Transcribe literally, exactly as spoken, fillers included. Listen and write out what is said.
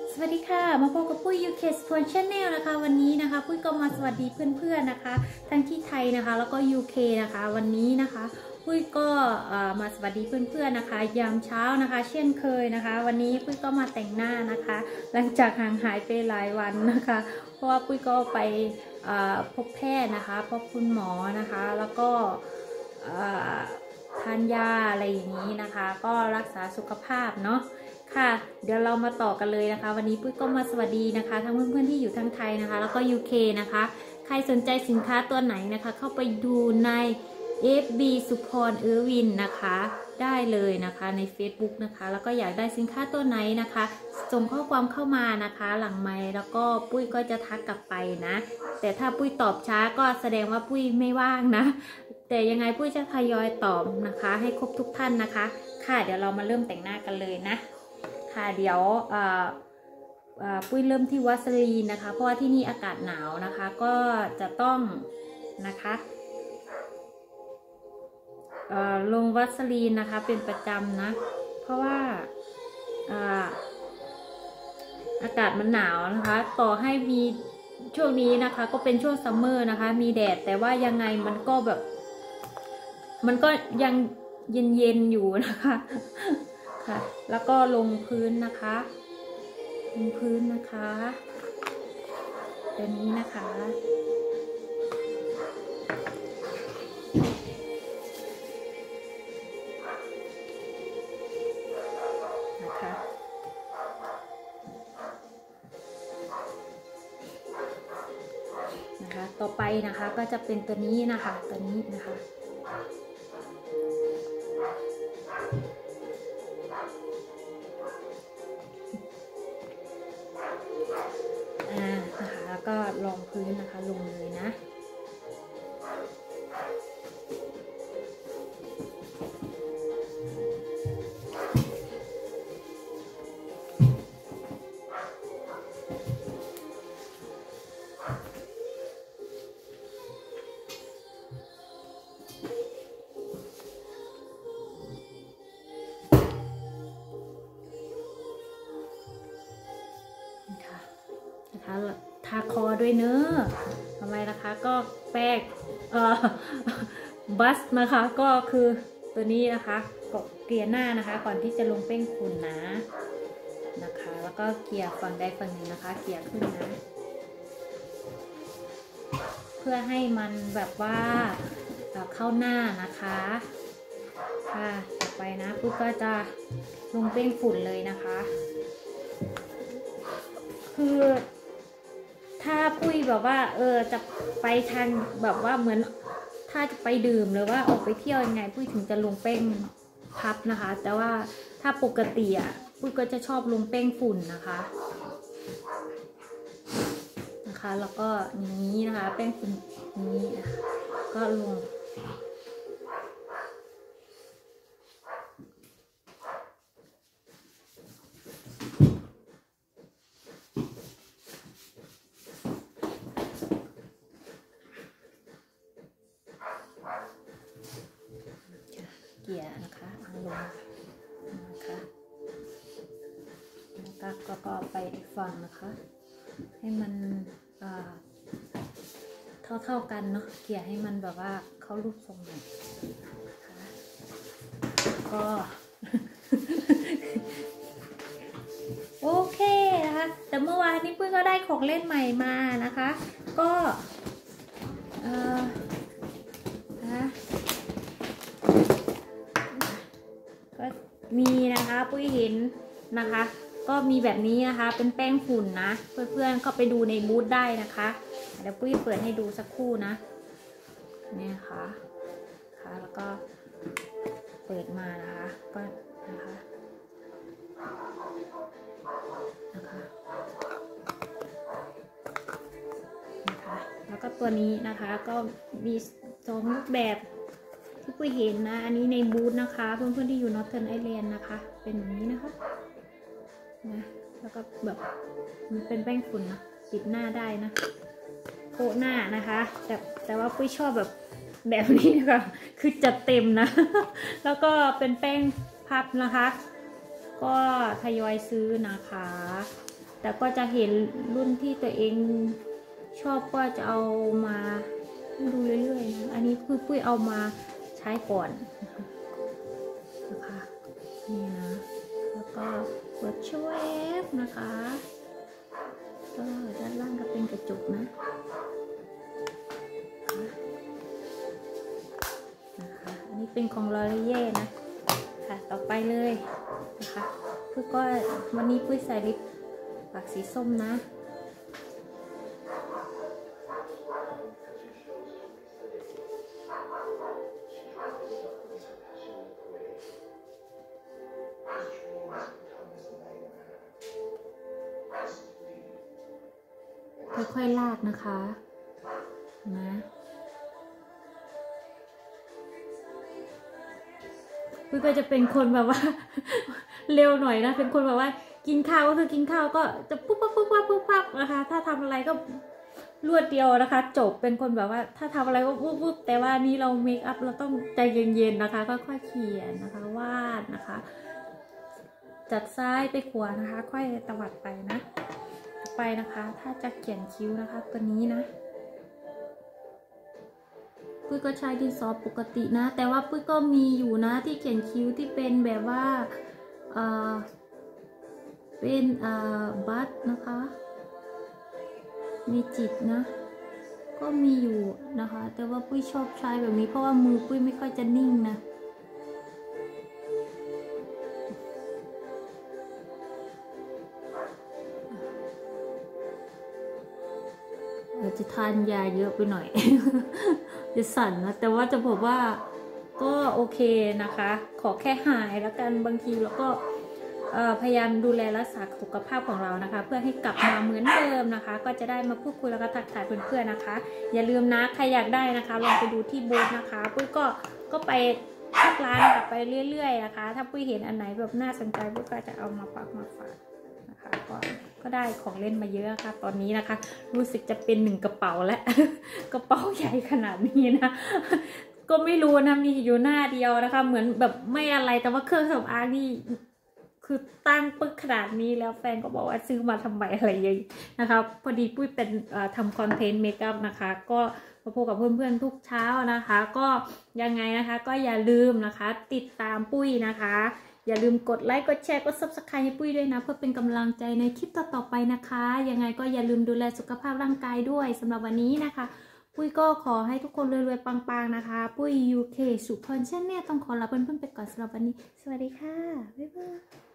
สวัสดีค่ะมาพบกับปุ้ย ยู เค Spoon Channel นะคะวันนี้นะคะปุ้ยก็มาสวัสดีเพื่อนๆนะคะทั้งที่ไทยนะคะแล้วก็ ยู เค นะคะวันนี้นะคะปุ้ยก็มาสวัสดีเพื่อนๆนะคะยามเช้านะคะเช่นเคยนะคะวันนี้ปุ้ยก็มาแต่งหน้านะคะหลังจากห่างหายไปหลายวันนะคะเพราะว่าปุ้ยก็ไปพบแพทย์นะคะพบคุณหมอนะคะแล้วก็ทานยาอะไรอย่างนี้นะคะก็รักษาสุขภาพเนาะค่ะเดี๋ยวเรามาต่อกันเลยนะคะวันนี้ปุ้ยก็มาสวัสดีนะคะทั้งเพื่อนๆที่อยู่ทั้งไทยนะคะแล้วก็ ยู เค นะคะใครสนใจสินค้าตัวไหนนะคะเข้าไปดูใน เอฟ บี สุพร เออร์วินนะคะได้เลยนะคะใน Facebook นะคะแล้วก็อยากได้สินค้าตัวไหนนะคะส่งข้อความเข้ามานะคะหลังไมค์แล้วก็ปุ้ยก็จะทักกลับไปนะแต่ถ้าปุ้ยตอบช้าก็แสดงว่าปุ้ยไม่ว่างนะแต่ยังไงปุ้ยจะทยอยตอบนะคะให้ครบทุกท่านนะคะค่ะเดี๋ยวเรามาเริ่มแต่งหน้ากันเลยนะค่ะเดี๋ยวปุ้ยเริ่มที่วัสลีนนะคะเพราะว่าที่นี่อากาศหนาวนะคะก็จะต้องนะคะลงวัสลีนนะคะเป็นประจำนะเพราะว่าอาอากาศมันหนาวนะคะต่อให้มีช่วงนี้นะคะก็เป็นช่วงซัมเมอร์นะคะมีแดดแต่ว่ายังไงมันก็แบบมันก็ยังเย็นๆอยู่นะคะค่ะแล้วก็ลงพื้นนะคะลงพื้นนะคะตัวนี้นะคะนะคะนะคะต่อไปนะคะก็จะเป็นตัวนี้นะคะตัวนี้นะคะแล้วก็รองพื้นนะคะลงเลยนะนะคะทาคอด้วยเนอะทำไมนะคะก็แป้งเอ่อบัสนะคะก็คือตัวนี้นะคะก็เกลี่ยหน้านะคะก่อนที่จะลงแป้งฝุ่นนะนะคะแล้วก็เกลี่ยฝั่งใดฝั่งหนึ่งนะคะเกลี่ยขึ้นนะเพื่อให้มันแบบว่าเข้าหน้านะคะค่ะต่อไปนะปุ๊บก็จะลงแป้งฝุ่นเลยนะคะคือถ้าปุ้ยแบบว่าเออจะไปทางแบบว่าเหมือนถ้าจะไปดื่มหรือว่าออกไปเที่ยวยังไงปุ้ยถึงจะลงแป้งพับนะคะแต่ว่าถ้าปกติอ่ะปุ้ยก็จะชอบลงแป้งฝุ่นนะคะนะคะแล้วก็นี้นะคะแป้งฝุ่นนี้นะคะก็ลงเกลี่ยนะคะเอาลงนะคะแล้วก็ก็ไปอีกฝั่งนะคะให้มันเท่าเท่ากันเนาะเกลี่ยให้มันแบบว่าเข้ารูปทรงหน่อยนะคะก็ โอเคนะคะแต่เมื่อวานนี้ปุ้ยก็ได้ของเล่นใหม่มานะคะก็เอ่อนะก็มีนะคะปุ้ยเห็นนะคะก็มีแบบนี้นะคะเป็นแป้งฝุ่นนะเพื่อนๆก็ไปดูในบูธได้นะคะเดี๋ยวปุ้ยเปิดให้ดูสักครู่นะเนี่ยค่ะค่ะแล้วก็เปิดมานะคะก็นะคะนะคะนะคะแล้วก็ตัวนี้นะคะก็มีสองรูปแบบที่ปุ้ยเห็นนะอันนี้ในบูธนะคะเพื่อนๆที่อยู่นอร์เทิร์นไอแลนด์นะคะเป็นแบบนี้นะคะนะแล้วก็แบบมันเป็นแป้งฝุ่นนะปิดหน้าได้นะโปะหน้านะคะแต่แต่ว่าปุ้ยชอบแบบแบบนี้นะคะคือจัดเต็มนะแล้วก็เป็นแป้งพับนะคะ ก็ทยอยซื้อนะคะแต่ก็จะเห็นรุ่นที่ตัวเองชอบก็จะเอามาดูเรื่อยๆนะอันนี้คือปุ้ยเอามาใช้ก่อนนะคะนี่นะแล้วก็กดช่วยนะคะก็ด้านล่างก็เป็นกระจกนะนะคะอันนี้เป็นของลอรีเย่นะค่ะต่อไปเลยนะคะปุ้ยก็วันนี้ปุ้ยใส่ลิปปากสีส้มนะค่อยๆลากนะคะนะปุ้ยก็จะเป็นคนแบบว่า เร็วหน่อยนะเป็นคนแบบว่ากินข้าวก็คือกินข้าวก็จะปุ๊บปั๊บปุ๊บปั๊บปุ๊บปั๊บนะคะถ้าทำอะไรก็รวดเดียวนะคะจบเป็นคนแบบว่าถ้าทำอะไรก็ปุ๊บปุ๊บแต่ว่านี่เราเมคอัพเราต้องใจเย็นๆนะคะค่อยๆเขียนนะคะวาดนะคะจัดซ้ายไปขวานะคะค่อยตวัดไปนะไปนะคะถ้าจะเขียนคิ้วนะคะตัวนี้นะปุ้ยก็ใช้ดินสอปกตินะแต่ว่าปุ้ยก็มีอยู่นะที่เขียนคิ้วที่เป็นแบบว่าเอ่อเป็นเอ่อบัตนะคะมีจิตนะก็มีอยู่นะคะแต่ว่าปุ้ยชอบใช้แบบนี้เพราะว่ามือปุ้ยไม่ค่อยจะนิ่งนะอาจจะทานยาเยอะไปหน่อย จะสั่นนะแต่ว่าจะบอกว่าก็โอเคนะคะขอแค่หายแล้วกันบางทีเราก็พยายามดูแลรักษาสุขภาพของเรานะคะเพื่อให้กลับมาเหมือนเดิมนะคะก็จะได้มาพูดคุยแล้วก็ทักทายเพื่อนๆนะคะอย่าลืมนะใครอยากได้นะคะลองไปดูที่บูธนะคะปุ้ยก็ก็ไปทุกร้านกลับไปเรื่อยๆนะคะถ้าปุ้ยเห็นอันไหนแบบน่าสนใจปุ้ยก็จะเอามาฝากมาฝากนะคะก็ก็ได้ของเล่นมาเยอะค่ะตอนนี้นะคะรู้สึกจะเป็นหนึ่งกระเป๋าและ กระเป๋าใหญ่ขนาดนี้นะก็ไม่รู้นะมีอยู่หน้าเดียวนะคะเหมือนแบบไม่อะไรแต่ว่าเครื่องสำอางนี่คือตั้งปึ๊กขนาดนี้แล้วแฟนก็บอกว่าซื้อมาทำไมอะไรอย่างนี้นะคะพอดีปุ้ยเป็นทำคอนเทนต์เมคอัพนะคะก็มาพบกับเพื่อนๆทุกเช้านะคะก็ยังไงนะคะก็อย่าลืมนะคะติดตามปุ้ยนะคะอย่าลืมกดไลค์กดแชร์กด ซับสไครบ์ ให้ปุ้ยด้วยนะเพื่อเป็นกำลังใจในคลิปต่อๆไปนะคะยังไงก็อย่าลืมดูแลสุขภาพร่างกายด้วยสำหรับวันนี้นะคะปุ้ยก็ขอให้ทุกคนรวยๆปังๆนะคะปุ้ย ยู เค สุพรชาแนลต้องขอลาเพื่อนๆไปก่อนสำหรับวันนี้สวัสดีค่ะบ๊ายบาย